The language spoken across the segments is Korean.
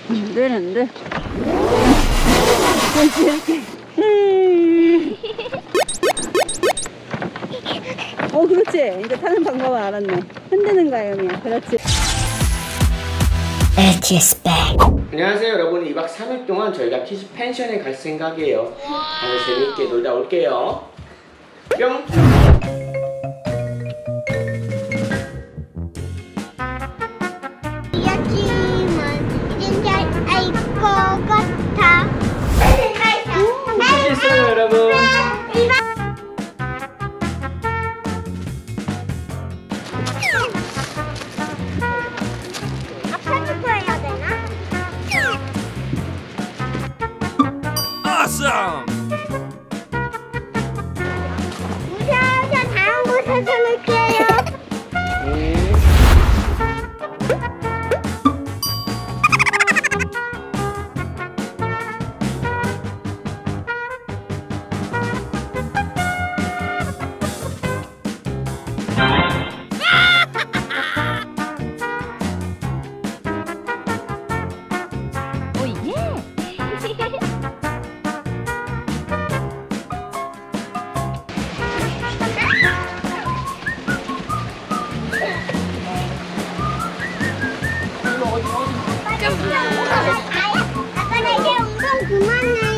안 되는데. 이렇게. 그렇지. 이제 타는 방법을 알았네. 흔드는 거야, 여미야. 그렇지. L.T.S 백. 안녕하세요 여러분. 2박 3일 동안 저희가 키즈펜션에 갈 생각이에요. 가서 재밌게 놀다 올게요. 뿅! 재밌어요 여러분. 앞에부터 해야 되나? Awesome! 무서워서 다른 곳에서 놀게요. 아빠 나 이제 운동 그만해.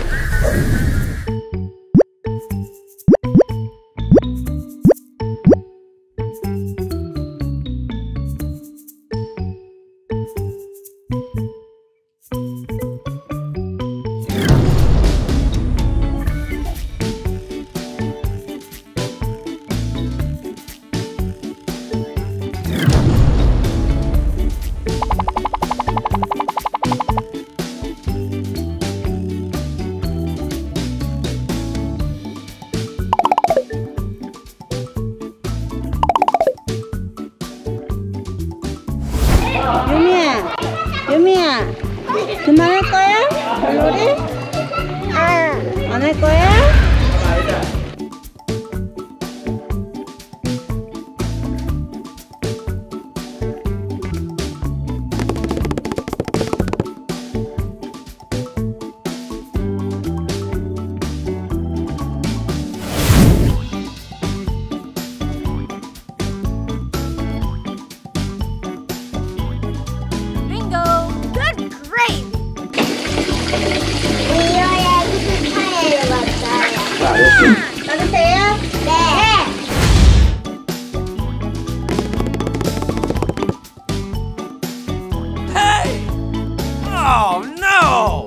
유미야, 그만할 거야? 별놀이? 안 할 거야? 나도 돼요? 네. Hey! Oh no!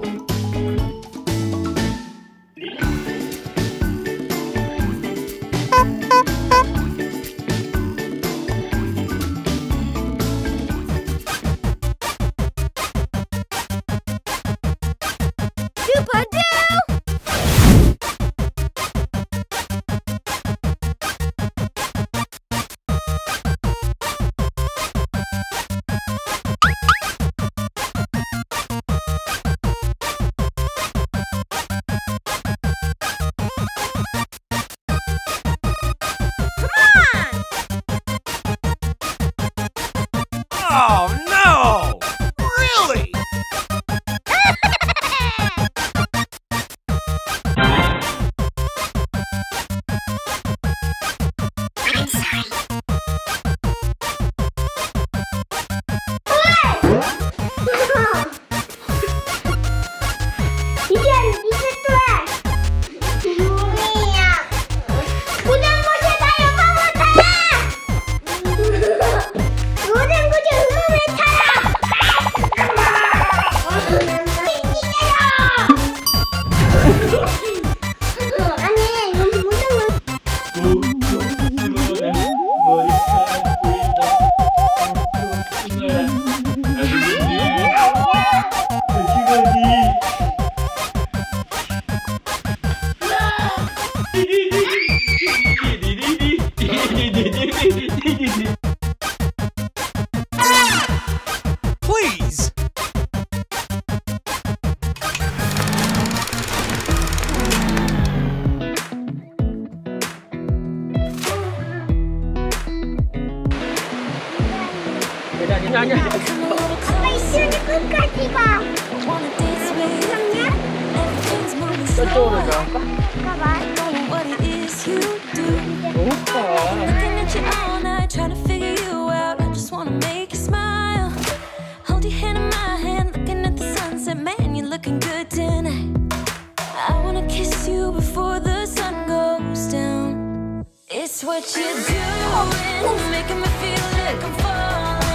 Oh no! Really? Please! 아니야. 가까이 삼촌이 끝까지 가. 저쪽으로 들어갈까? 봐봐. 너무 커. Looking at you all night, trying to figure you out. I just wanna make you smile. Hold your hand in my hand, looking at the sunset. Man, you're looking good tonight. I wanna kiss you before the sun goes down. It's what you're doing, making me feel like I'm falling.